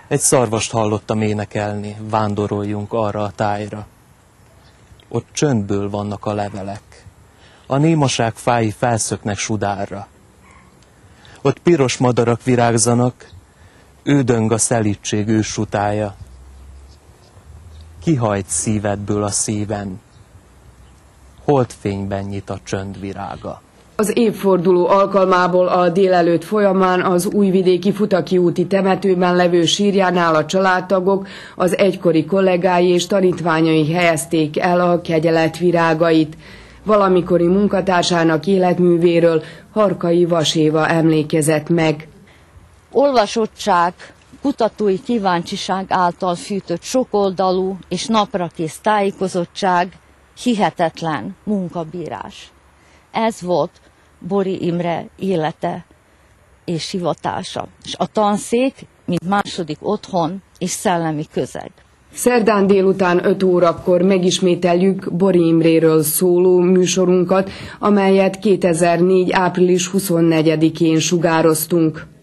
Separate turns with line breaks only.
Egy szarvast hallottam énekelni, vándoroljunk arra a tájra. Ott csöndből vannak a levelek, a némaság fái felszöknek sudárra. Ott piros madarak virágzanak, ődöng a szelídség őssutája. Kihajt szívedből a szíven, holdfényben nyit a csönd virága.
Az évforduló alkalmából a délelőtt folyamán az újvidéki Futaki úti temetőben levő sírjánál a családtagok, az egykori kollégái és tanítványai helyezték el a kegyelet virágait. Valamikori munkatársának életművéről Harkai Vas Éva emlékezett meg.
Olvasottság, kutatói kíváncsiság által fűtött sokoldalú és naprakész tájékozottság, hihetetlen munkabírás. Ez volt Bori Imre élete és hivatása, és a tanszék, mint második otthon és szellemi közeg.
Szerdán délután 5 órakor megismételjük Bori Imréről szóló műsorunkat, amelyet 2004. április 24-én sugároztunk.